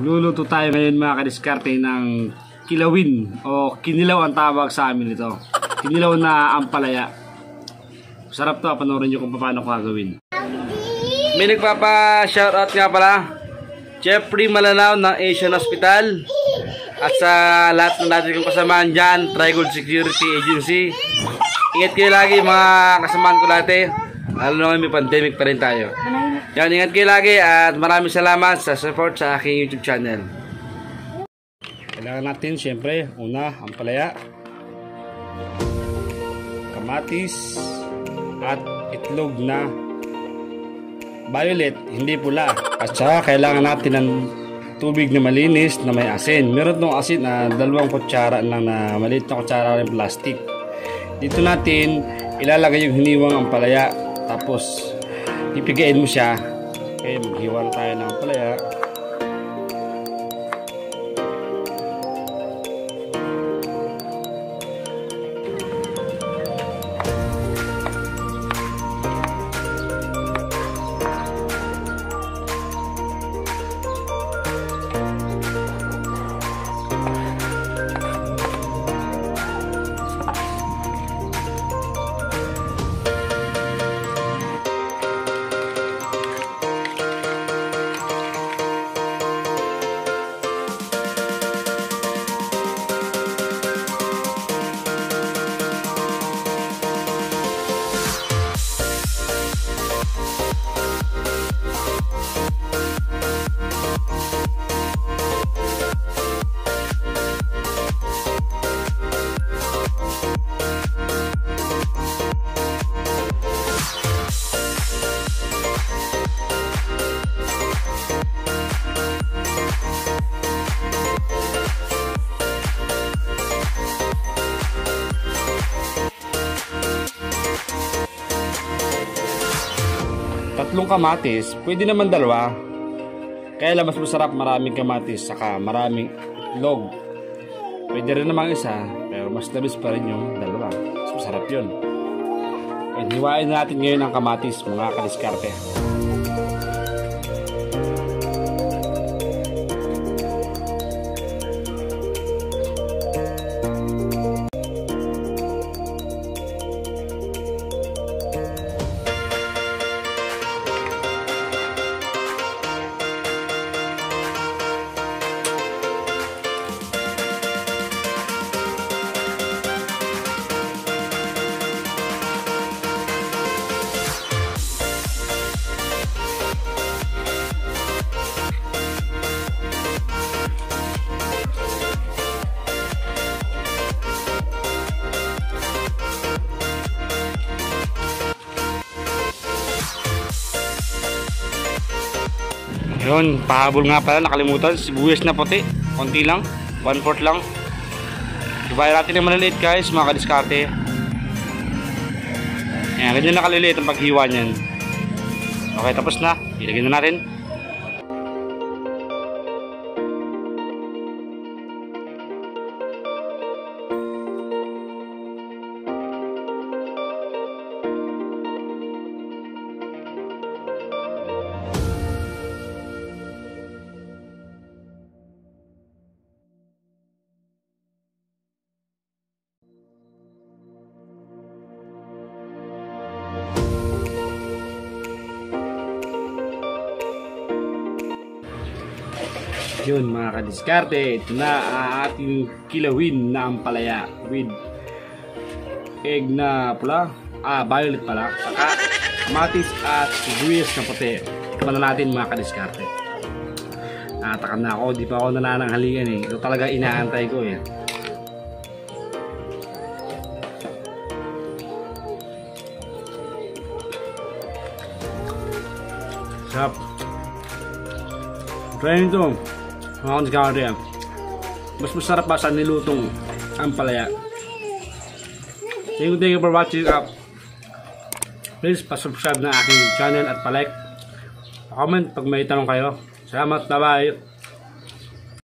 Magluluto tayo ngayon mga kadiskarte ng kilawin o kinilaw ang tawag sa amin ito. Kinilaw na ampalaya. Sarap to, panoorin nyo kung paano ko gagawin. May nagpapa-shoutout nga pala, Jeffrey Malanaw ng Asian Hospital. At sa lahat ng natin kong kasamaan dyan, Trigold Security Agency. Ingat kayo lagi mga kasamaan ko dati. Lalo na may pandemic pa rin tayo. Yan, ingat kayo lagi at maraming salamat sa support sa aking YouTube channel. Kailangan natin siyempre, una, ampalaya, kamatis, at itlog na violet, hindi pula. At saka kailangan natin ng tubig na malinis na may asin. Meron itong asin na 2 kutsara lang na maliit na kutsara ng plastic. Dito natin ilalagay yung hiniwang ampalaya. Tapos pipigain mo siya. Okay, maghiwa na tayo ng ampalaya. Tatlong kamatis, pwede naman 2. Kaya lang mas masarap maraming kamatis saka maraming itlog. Pwede rin naman isa, pero mas labis pa rin yung 2. Mas masarap yun. And hiwain natin ngayon ang kamatis, mga kadiskarte. Yun, pahabol nga pala, nakalimutan, sibuyas na puti, konti lang, 1/4 lang. Hiwain natin ng maliliit guys, mga kadiskarte. Ayan, ganyan na kaliliit ang paghiwa niyan. Okay, tapos na, ilagay na natin. Yun mga kadiskarte, ito na ang ating kilawin na ampalaya with egg na pula, violet pala, saka kamatis at sibuyas na puti. Ito na natin mga kadiskarte. Natakam na ako, di pa ako nanananghalingan eh. Ito talaga inaantay ko eh. Sarap. Try nito. Mga kadiskarte, mas masarap pa sa nilutong ampalaya. Thank you for watching up. Please pa-subscribe na aking channel at pa-like, pa-comment pag may tanong kayo. Salamat, bye-bye.